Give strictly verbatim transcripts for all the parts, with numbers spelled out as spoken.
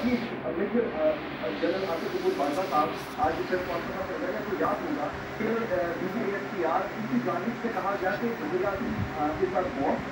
ابھی major general Asif قبول بادشاہ صاحب آج پریس کانفرنس میں کر تو یاد ہوگا کہ B C S T R ان کی جانب سے کہا گیا کہ بھیا اس پر موت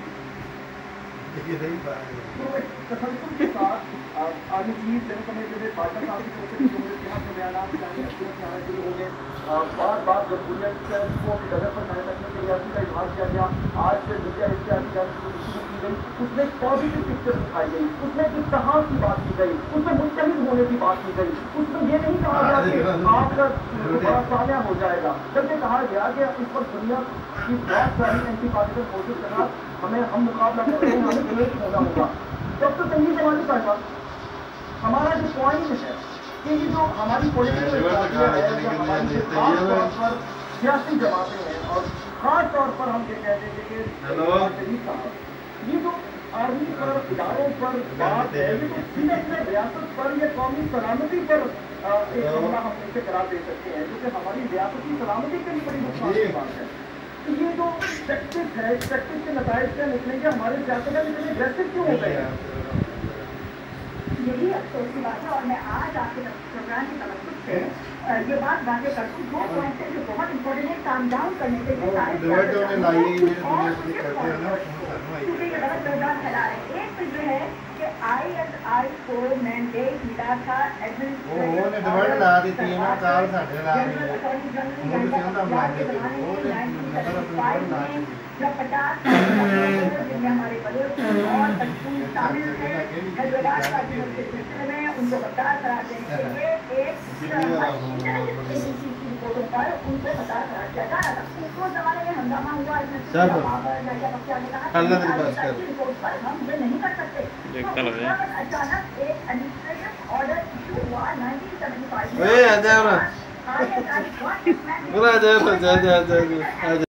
تسلسل کے ساتھ آرمی چیف جنرل کمیٹر بادشاہ صاحب کی طرف سے جمہوریت کے حق میں بیانات یعنی اکثریت میں آنا شروع ہو گئے. بار بار جمہوریت کو اپنی ڈگر پر قائم رکھنے کے لیے عرضی کا اظہار کیا گیا. آج سے میڈیا اشتہار کی جانب سے شروع کی گئی, اس میں پازیٹیو پکچر دکھائی گئی, اس میں اتحاد کی بات کی گئی, اس میں متحد ہونے کی بات کی گئی. اس میں یہ نہیں کہا گیا کہ آپ کا بڑا سالیہ ہو جائے گا, بلکہ کہا گیا کہ اس پر دنیا کی بہت ساری اینٹی پارٹیکل فورسز کے ساتھ ہمیں ہم مقابلہ کر رہے ہیں, ہمیں ایک ہونا ہوگا. ڈاکٹر تنویر جمالی صاحبہ, ہمارا جو پوائنٹ ہے کہ یہ جو ہماری پولیٹیکل ہے, جو ہماری خاص طور پر سیاسی جماعتیں ہیں, اور خاص طور پر ہم یہ کہتے ہیں کہ شریف صاحب یہ جو آرمی پر اداروں پر بات ہے, یہ تو سیدھے اپنے ریاست پر یا قومی سلامتی پر ایک حملہ ہم اسے قرار دے سکتے ہیں, کیونکہ ہماری ریاستی سلامتی کے لیے بڑی نقصان کی بات ہے. یہ جو ٹیکٹس ہے, اس ٹیکٹس کے نتائج کیا نکلیں گے, ہمارے سیاست اتنے اگریسو کیوں ہو گئے ہیں؟ یہی افسوس کی بات ہے, اور میں آج آپ کے پروگرام کی توجہ سے یہ بات واضح کرتی ہوں. دو پوائنٹ ہے جو بہت امپورٹنٹ ہے, کام ڈاؤن کرنے کے لیے کیونکہ یہ غلط پیغام پھیلا رہے ہیں. ایک تو یہ ہے کہ آئی ایس آئی کو مینڈیٹ ملا تھا جب پچاس جن میں ہمارے بلوچ اور پشتون شامل تھے, حیدرآباد کا کے سلسلے میں ان کو برقرار قرار دینے کے لیے ایک ایجنسی کی رپورٹوں پر ان کو برقرار قرار دیا جا رہا تھا. اس زمانے میں ہنگامہ ہوا, اس میں رپورٹ پر ہم یہ نہیں کر سکتے. اچانک ایک ایڈمنسٹریٹو آرڈر ایشو ہوا نائنٹین سیونٹی فائیو میں.